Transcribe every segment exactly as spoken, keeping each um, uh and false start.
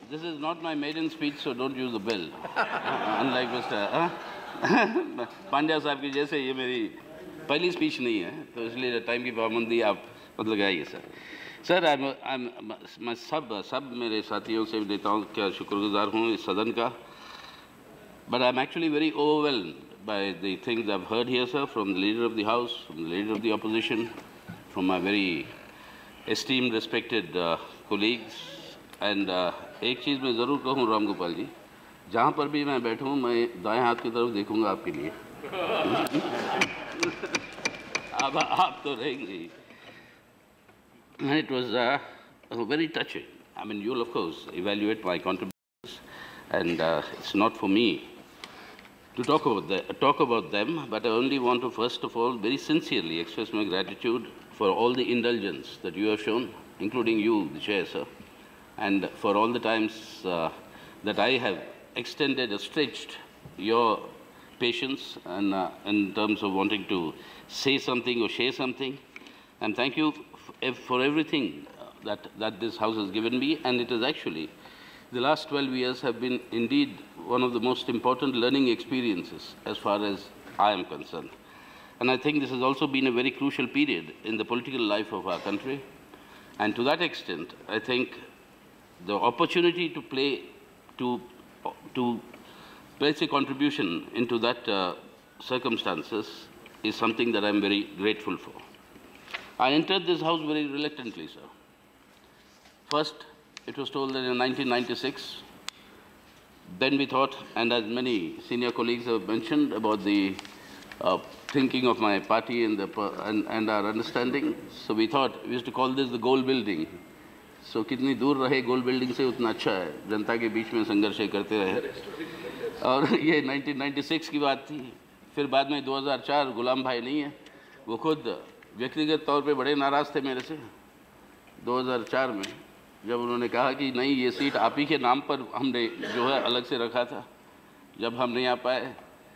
this is not my maiden speech, so don't use the bell. Unlike Mister Pandya साहब की जैसे ये मेरी पहली स्पीच नहीं है, तो इसलिए टाइम की पाबंदी आप मतलब लगाइए सर. सर, I'm, I'm, मैं सब सब मेरे साथियों से नेताओं का शुक्रगुजार हूँ इस सदन का. But I'm actually very overwhelmed by the things I've heard here, sir, from the Leader of the House, from the Leader of the Opposition, from my very esteemed, respected uh, colleagues. And uh, एक चीज़ मैं ज़रूर कहूँ राम गोपाल जी, जहाँ पर भी मैं बैठूँ मैं दाएं हाथ की तरफ देखूँगा आपके लिए. अब आप तो रहेंगे ही. And it was uh, very touching. I mean, you'll of course evaluate my contributions, and uh, it's not for me to talk about, the, talk about them, but I only want to first of all very sincerely express my gratitude for all the indulgence that you have shown, including you, the Chair, sir, and for all the times uh, that I have extended or stretched your patience and uh, in terms of wanting to say something or share something. And thank you for everything that, that this House has given me, and it is actually, the last twelve years have been indeed one of the most important learning experiences as far as I am concerned. And I think this has also been a very crucial period in the political life of our country. And to that extent, I think the opportunity to play, to, to place a contribution into that uh, circumstances is something that I'm very grateful for. I entered this House very reluctantly, sir. First, it was told that in nineteen ninety-six, then we thought, and as many senior colleagues have mentioned about the uh, thinking of my party and, the, and, and our understanding, so we thought, we used to call this the goal building. So, कितनी दूर रहे goal building से उतना अच्छा है, जनता के बीच में संघर्ष करते रहे. और ये nineteen ninety-six की बात थी. फिर बाद में two thousand four गुलाम भाई नहीं है, वो खुद व्यक्तिगत तौर पे बड़े नाराज़ थे मेरे से two thousand four में, जब उन्होंने कहा कि नहीं ये सीट आप ही के नाम पर हमने जो है अलग से रखा था, जब हम नहीं आ पाए.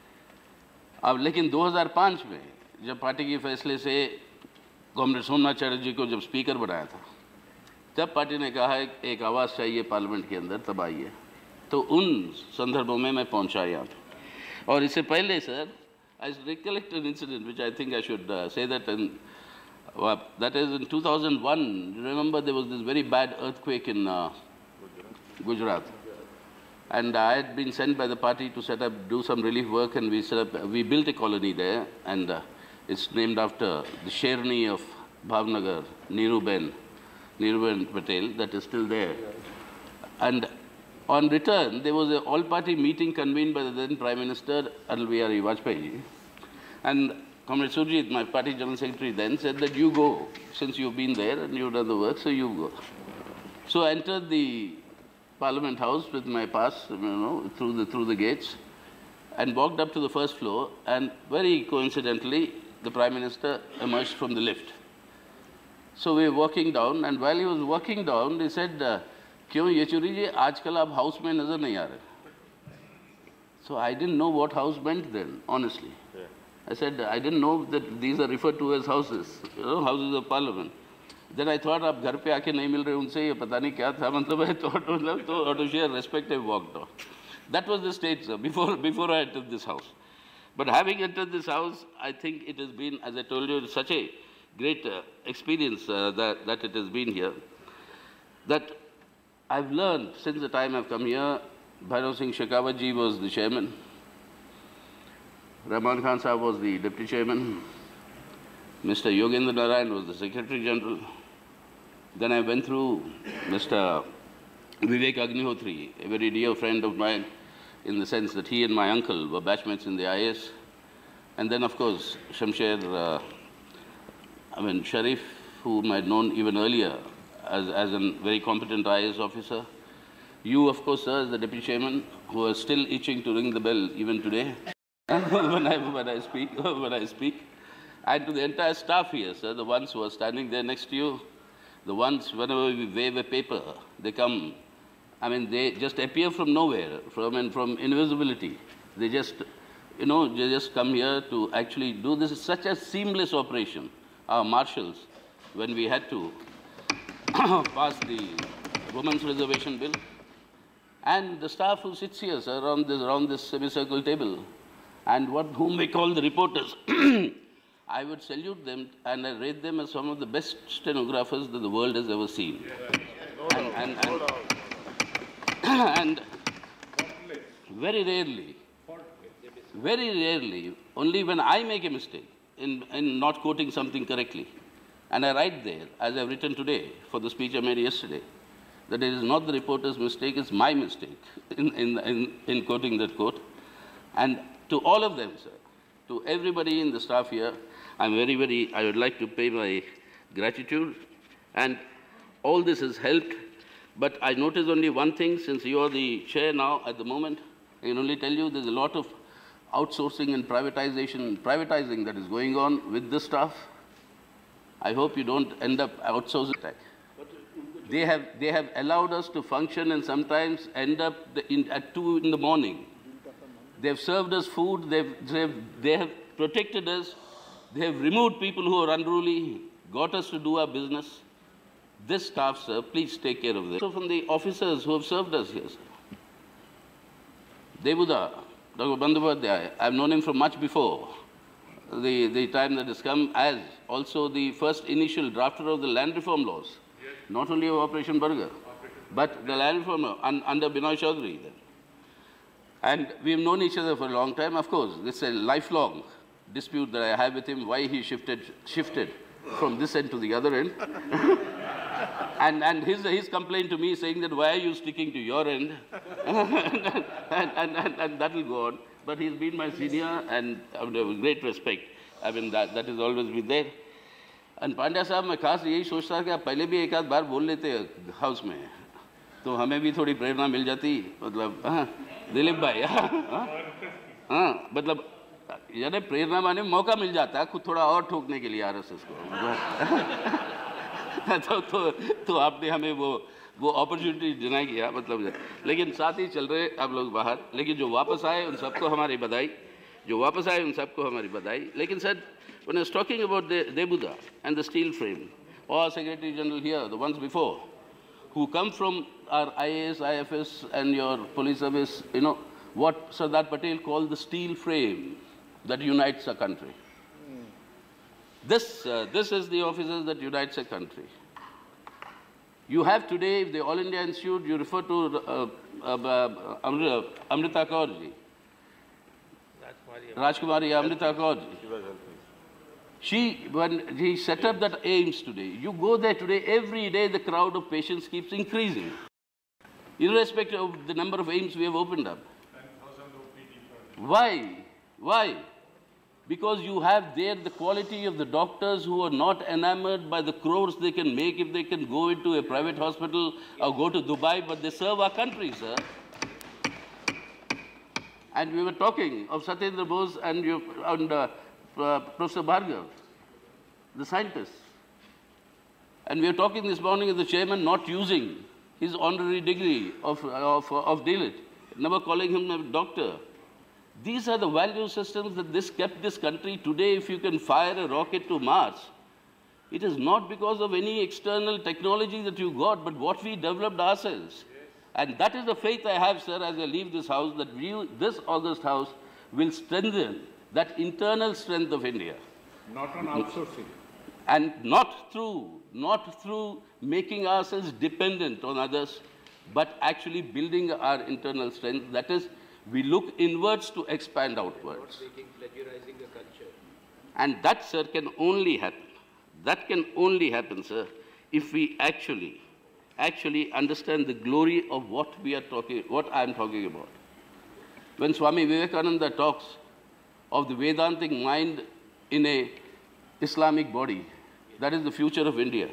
अब लेकिन two thousand five में जब पार्टी के फैसले से कॉमरेड सोमनाथ चटर्जी को जब स्पीकर बनाया था, तब पार्टी ने कहा है एक आवाज़ चाहिए पार्लियामेंट के अंदर, तब आइए. तो उन संदर्भों में मैं पहुंचा यहाँ पे. और इससे पहले sir, I recollect an incident which I think I should uh, say that in Uh, that is in two thousand one, remember there was this very bad earthquake in uh, Gujarat. And I had been sent by the party to set up, do some relief work, and we set up, we built a colony there, and uh, it's named after the Sherni of Bhavnagar, Neeruben, Neeruben Patel, that is still there. And on return, there was an all-party meeting convened by the then Prime Minister, Atal Bihari Vajpayee. And Comrade Surjit, my party General Secretary then, said that you go, since you've been there and you've done the work, so you go. So I entered the Parliament House with my pass, you know, through the, through the gates, and walked up to the first floor, and very coincidentally, the Prime Minister emerged from the lift. So we were walking down, and while he was walking down, he said, "Kyun Yechuri ji, aajkal aap house mein nazar nahi aa rahe." So I didn't know what house meant then, honestly. Yeah. I said, I didn't know that these are referred to as houses, you know, houses of parliament. Then I thought, आप घर पे आके नहीं मिल रहे उनसे, ये पता नहीं क्या था, मतलब है, तो मतलब तो out of sheer respect I walked on. That was the stage, sir, before, before I entered this house. But having entered this house, I think it has been, as I told you, such a great uh, experience uh, that, that it has been here, that I've learned since the time I've come here. Bhairav Singh Shekhawat ji was the chairman. Rahman Khan Sahab was the deputy chairman. Mister Yogendra Narayan was the secretary general. Then I went through Mister Vivek Agnihotri, a very dear friend of mine, in the sense that he and my uncle were batchmates in the I A S. And then, of course, Shamsher, uh, I mean, Sharif, whom I had known even earlier as, as a very competent I A S officer. You, of course, sir, as the deputy chairman, who are still itching to ring the bell even today when, I, when, I speak, when I speak. And to the entire staff here, sir, the ones who are standing there next to you, the ones, whenever we wave a paper, they come, I mean, they just appear from nowhere, from, and from invisibility. They just, you know, they just come here to actually do this. It's such a seamless operation. Our marshals, when we had to pass the Women's Reservation Bill, And the staff who sits here, sir, around this, around this semicircle table, and what, whom we call the reporters, I would salute them and I rate them as some of the best stenographers that the world has ever seen. And, and, and, and very rarely, very rarely, only when I make a mistake in, in not quoting something correctly, and I write there, as I've written today for the speech I made yesterday, that it is not the reporter's mistake, it's my mistake in, in, in, in quoting that quote. And to all of them, sir, to everybody in the staff here, I'm very, very, I would like to pay my gratitude. And all this has helped. But I notice only one thing, since you are the chair now at the moment, I can only tell you there's a lot of outsourcing and privatization, privatizing that is going on with the staff. I hope you don't end up outsourcing. They have, they have allowed us to function and sometimes end up the, in, at two in the morning. They've served us food, they've, they've, they have protected us, they have removed people who are unruly, got us to do our business. This staff, sir, please take care of this. So from the officers who have served us here, sir. Debuda, Doctor Bandyopadhyay, I've known him from much before the, the time that has come, as also the first initial drafter of the land reform laws, yes. Not only of Operation Burger, but the land reform law un, under Binoy Chaudhary. Then. And we've known each other for a long time. Of course, this is a lifelong dispute that I have with him, why he shifted, shifted from this end to the other end. and and his, his complaint to me saying that, why are you sticking to your end? and, and, and, and that will go on. But he's been my senior and I have great respect. I mean, that, that has always been there. And Pandya साहब, मैं खास यही सोचता था कि आप पहले भी एक आध बार बोल लेते हाउस में, तो हमें भी थोड़ी प्रेरणा मिल जाती. मतलब हाँ, दिलीप भाई, हाँ, हाँ, मतलब यानी प्रेरणा माने मौका मिल जाता है खुद थोड़ा और ठोकने के लिए आरएसएस को. तो, तो, तो आपने हमें वो वो अपॉर्चुनिटी डिनाई किया, मतलब. लेकिन साथ ही चल रहे आप लोग बाहर, लेकिन जो वापस आए उन सबको हमारी बधाई, जो वापस आए उन सबको हमारी बधाई. लेकिन sir, when I was talking about the Debuda and the steel frame, or Secretary General here, the ones before, who come from our I A S, I F S and your police service, you know, what Sardar Patel called the steel frame that unites a country. Mm. This, uh, this is the officers that unites a country. You have today, the All India Institute, you refer to uh, uh, uh, Amrita, Amrita Kaurji. Rajkumari Amrita Kaurji. She, when he set up that AIIMS today, you go there today, every day the crowd of patients keeps increasing, irrespective of the number of AIIMS we have opened up. Why? Why? Because you have there the quality of the doctors who are not enamored by the crores they can make if they can go into a private hospital or go to Dubai, but they serve our country, sir. And we were talking of Satyendra Bose and, you, and uh, uh, Professor Bhargav, the scientist. And we were talking this morning of the chairman not using his honorary degree of, of, of D Litt, never calling him a doctor. These are the value systems that this kept this country today. If you can fire a rocket to Mars, it is not because of any external technology that you got, but what we developed ourselves. Yes. And that is the faith I have, sir, as I leave this house, that we, this August House will strengthen that internal strength of India. Not on outsourcing. And not through, not through making ourselves dependent on others, but actually building our internal strength. That is, we look inwards to expand outwards. Not making, plagiarizing the culture. And that, sir, can only happen. That can only happen, sir, if we actually, actually understand the glory of what we are talking, what I am talking about. When Swami Vivekananda talks of the Vedantic mind in a Islamic body, that is the future of India.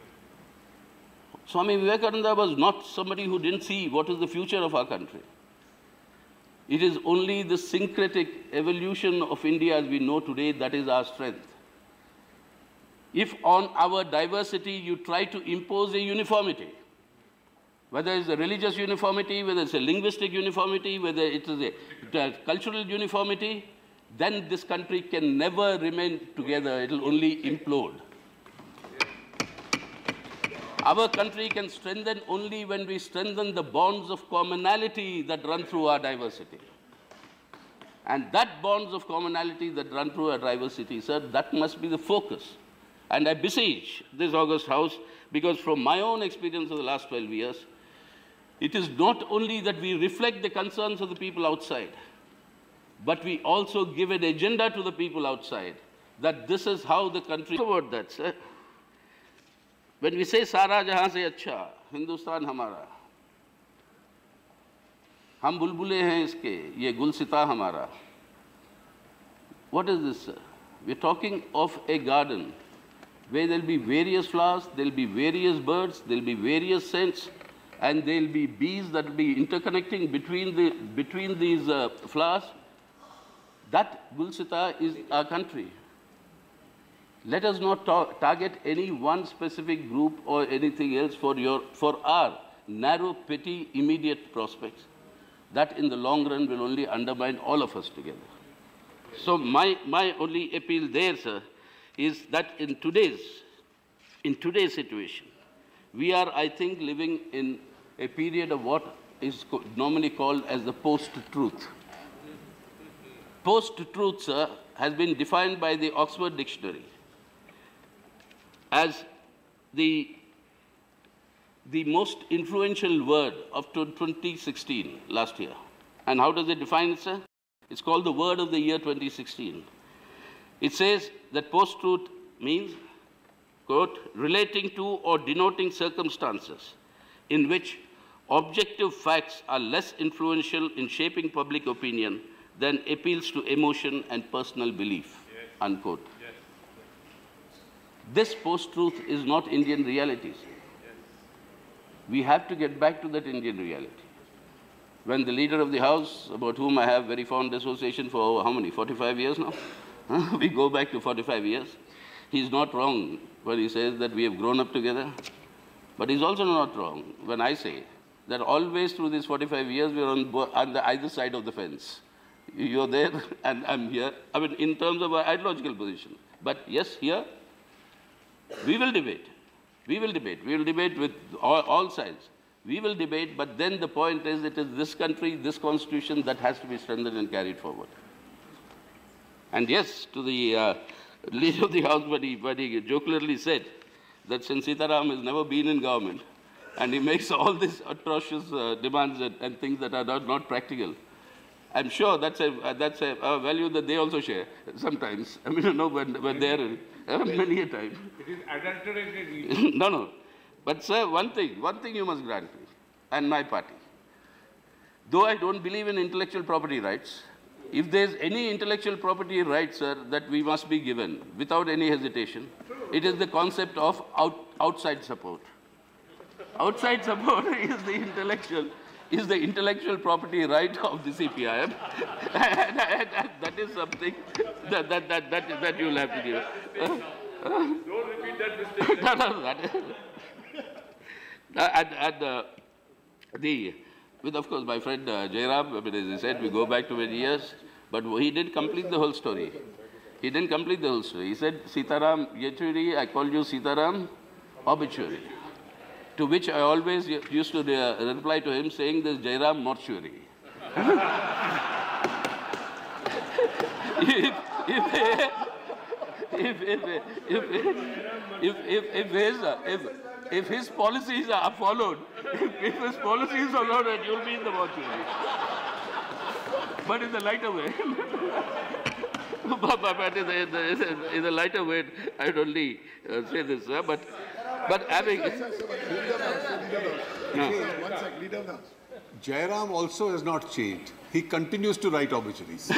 Swami Vivekananda was not somebody who didn't see what is the future of our country. It is only the syncretic evolution of India as we know today that is our strength. If on our diversity you try to impose a uniformity, whether it's a religious uniformity, whether it's a linguistic uniformity, whether it is a, a cultural uniformity, then this country can never remain together. It will only implode. Our country can strengthen only when we strengthen the bonds of commonality that run through our diversity. And that bonds of commonality that run through our diversity, sir, that must be the focus. And I beseech this August House, because from my own experience of the last twelve years, it is not only that we reflect the concerns of the people outside, but we also give an agenda to the people outside, that this is how the country... About that, sir. When we say Sara Jahan se Acha, Hindustan Hamara, हम बुलबुले हैं इसके, ये गुलसिता हमारा. What is this, sir? We're talking of a garden where there'll be various flowers, there'll be various birds, there'll be various scents, and there'll be bees that will be interconnecting between, the, between these uh, flowers. That Gulsita is our country. Let us not ta target any one specific group or anything else for, your, for our narrow, petty, immediate prospects. That in the long run will only undermine all of us together. So my, my only appeal there, sir, is that in today's, in today's situation, we are, I think, living in a period of what is normally called as the post-truth. Post-truth, sir, has been defined by the Oxford Dictionary as the, the most influential word of twenty sixteen, last year. And how does it define it, sir? It's called the word of the year twenty sixteen. It says that post-truth means, quote, relating to or denoting circumstances in which objective facts are less influential in shaping public opinion than appeals to emotion and personal belief, yes. Unquote. Yes. This post-truth is not Indian reality. Yes. We have to get back to that Indian reality. When the leader of the House, about whom I have very fond association for how many, forty-five years now? We go back to forty-five years. He's not wrong when he says that we have grown up together. But he's also not wrong when I say that always through these forty-five years, we're on, on the either side of the fence. You're there and I'm here. I mean, in terms of our ideological position. But yes, here, we will debate. We will debate. We will debate with all, all sides. We will debate, but then the point is it is this country, this constitution that has to be strengthened and carried forward. And yes, to the uh, leader of the House, when he, when he jocularly said that since Sitaram has never been in government, and he makes all these atrocious uh, demands and, and things that are not, not practical, I'm sure that's a, uh, that's a, a value that they also share sometimes. I mean, you know, when, when they're in, uh, many a time. It is adulterated. No, no. But, sir, one thing, one thing you must grant me, and my party. Though I don't believe in intellectual property rights, if there's any intellectual property rights, sir, that we must be given without any hesitation, it is the concept of out, outside support. Outside support is the intellectual, is the intellectual property right of the C P I M. and, and, and that is something that, that, that, that, that you'll have to give. Uh, uh, Don't repeat that mistake. no, no, that is, and, and uh, the, with, of course, my friend uh, Jairam, I mean, as I said, we go back to many years, but he didn't complete the whole story. He didn't complete the whole story. He said, Sitaram Yechuri, I called you Sitaram Obituary. To which I always used to uh, reply to him saying this Jairam Mortuary. if, if, if, if, if, if, if, if, his, uh, if, if his policies are followed, if, if his policies are followed, you'll be in the mortuary. But in the lighter way. but, but in, the, in, the, in the lighter way, I would only uh, say this, sir. But, but having... One sec, leader of the House. Jairam also has not changed. He continues to write obituaries.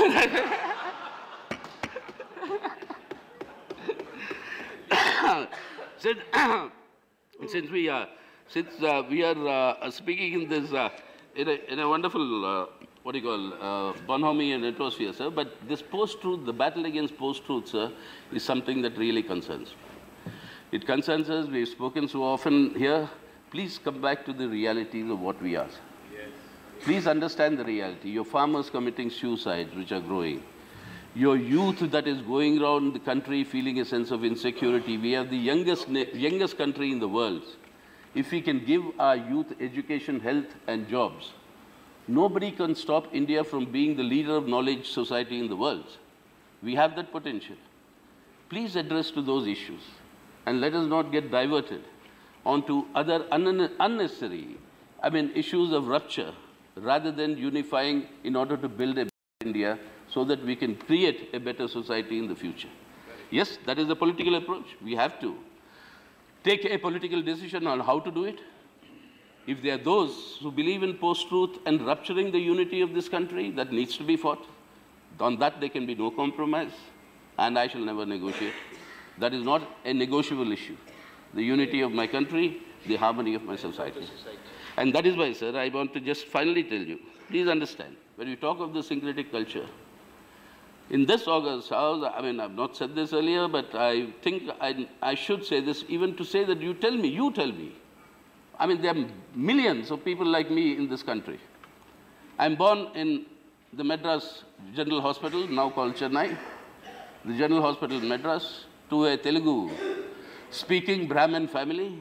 since, since we are, since uh, we are uh, speaking in this, uh, in, a, in a wonderful, uh, what do you call, uh, bonhomie atmosphere, sir, but this post-truth, the battle against post-truth, sir, is something that really concerns me. It concerns us. We've spoken so often here. Please come back to the realities of what we are. Yes. Please understand the reality. Your farmers committing suicides, which are growing. Your youth that is going around the country feeling a sense of insecurity. We have the youngest, youngest country in the world. if we can give our youth education, health and jobs, nobody can stop India from being the leader of knowledge society in the world. We have that potential. Please address to those issues and let us not get diverted onto other un unnecessary, I mean, issues of rupture rather than unifying in order to build a better India so that we can create a better society in the future. Yes, that is the political approach. We have to take a political decision on how to do it. If there are those who believe in post-truth and rupturing the unity of this country, that needs to be fought. On that, there can be no compromise, and I shall never negotiate. That is not a negotiable issue. The unity of my country, the harmony of my society. And that is why, sir, I want to just finally tell you, please understand, when we talk of the syncretic culture, in this August House, I mean, I've not said this earlier, but I think I, I should say this, even to say that you tell me, you tell me. I mean, there are millions of people like me in this country. I'm born in the Madras General Hospital, now called Chennai, the General Hospital in Madras, to a Telugu-speaking Brahmin family.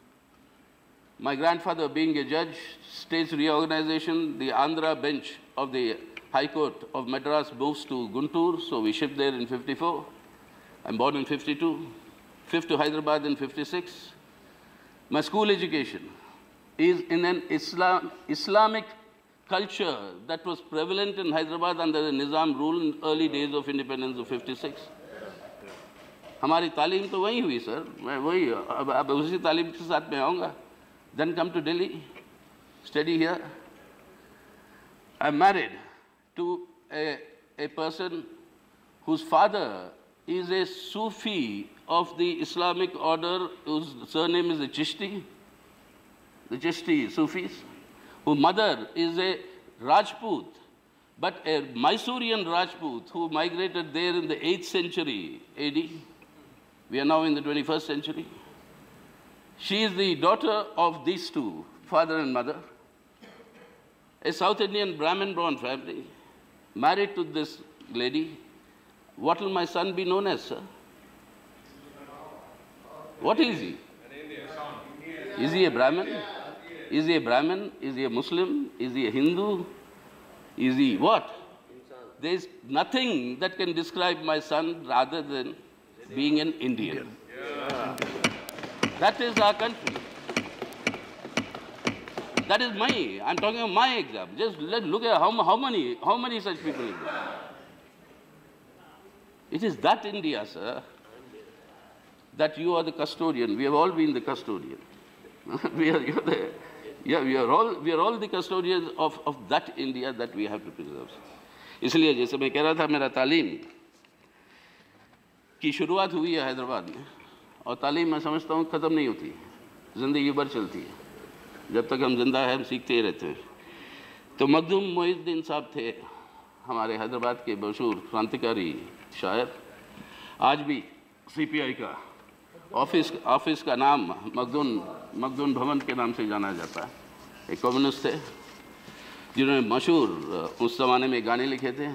My grandfather being a judge, state's reorganization, the Andhra bench of the High Court of Madras moves to Guntur, so we shipped there in fifty-four. I'm born in fifty-two, fifth to Hyderabad in fifty-six. My school education is in an Islam, Islamic culture that was prevalent in Hyderabad under the Nizam rule in early days of independence of fifty-six. हमारी तालीम तो वही हुई sir, मैं वही अब अब उसी तालीम के साथ मैं आऊँगा. Then come to Delhi, study here. I'm married to a, a person whose father is a Sufi of the Islamic order, whose surname is the Chishti, the Chishti Sufis, whose mother is a Rajput, but a Mysorean Rajput who migrated there in the eighth century A D. We are now in the twenty-first century. She is the daughter of these two, father and mother, a South Indian Brahmin-born family, married to this lady. What will my son be known as, sir? What is he? Is he a Brahmin? Is he a Brahmin? Is he a Muslim? Is he a Hindu? Is he what? There is nothing that can describe my son rather than being an Indian. Yeah. That is our country. That is my, I'm talking of my example. Just let, look at how, how, many, how many such people are there. It is that India, sir, that you are the custodian. We have all been the custodian. we, are, you're the, yeah, we, are all, we are all the custodians of, of that India that we have to preserve. इसलिए जैसे मैं कह रहा था, मेरा तालीम की शुरुआत हुई है हैदराबाद में, और तालीम मैं समझता हूँ ख़त्म नहीं होती, ज़िंदगी भर चलती है. जब तक हम जिंदा हैं हम सीखते ही रहते हैं. तो मखदूम मोइनुद्दीन साहब थे हमारे हैदराबाद के मशहूर क्रांतिकारी शायर. आज भी सीपीआई का ऑफिस ऑफिस का नाम मखदूम मखदूम भवन के नाम से जाना जाता है. एक कम्युनिस्ट थे जिन्होंने मशहूर उस ज़माने में गाने लिखे थे.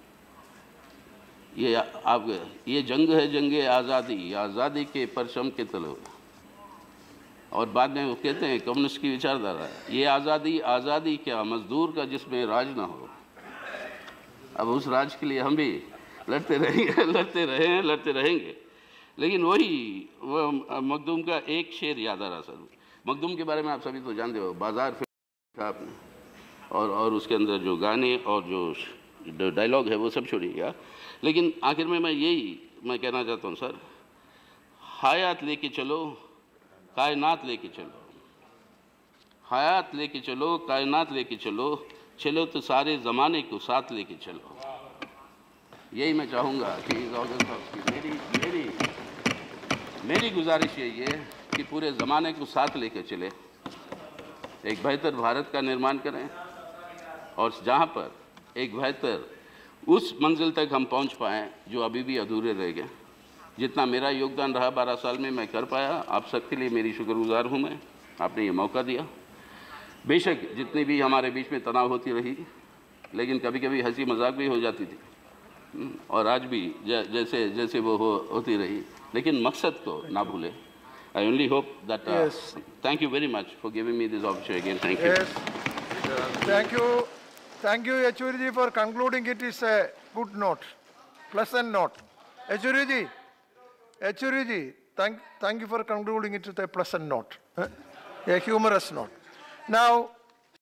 ये आप ये जंग है जंगे आज़ादी, आज़ादी के परचम के तले. और बाद में वो कहते हैं कम्युनिस्ट की विचारधारा, ये आज़ादी आज़ादी क्या मजदूर का जिसमें राज ना हो. अब उस राज के लिए हम भी लड़ते रहेंगे लड़ते रहे हैं लड़ते रहेंगे. लेकिन वही वो मखदूम का एक शेर याद आ रहा सर. मखदूम के बारे में आप सभी तो जानते हो, बाजार फिल्म था आपने, और और उसके अंदर जो गाने और जो डायलॉग है वो सब छोड़िएगा. लेकिन आखिर में मैं यही मैं कहना चाहता हूँ सर, हयात लेके चलो कायनात लेके चलो, हयात लेके चलो कायनात लेके चलो, चलो तो सारे ज़माने को साथ लेके चलो. यही मैं चाहूँगा कि इस ऑगस्ट हाउस की मेरी मेरी मेरी गुजारिश यही है कि पूरे ज़माने को साथ लेके चले, एक बेहतर भारत का निर्माण करें, और जहाँ पर एक बेहतर उस मंजिल तक हम पहुँच पाएँ जो अभी भी अधूरे रह गए. जितना मेरा योगदान रहा बारह साल में मैं कर पाया, आप सबके लिए मेरी शुक्रगुजार हूँ मैं. आपने ये मौका दिया. बेशक जितनी भी हमारे बीच में तनाव होती रही, लेकिन कभी कभी हंसी मजाक भी हो जाती थी, और आज भी जैसे जैसे वो हो होती रही. लेकिन मकसद को ना भूलें, I only hope that... Uh, Yes. Thank you very much for giving me this opportunity again. Thank you. Yes. Thank you. Thank you, Yechuriji, for concluding it is a good note, pleasant note. Yechuriji, Yechuriji, thank, thank you for concluding it with a pleasant note, eh? A humorous note. Now,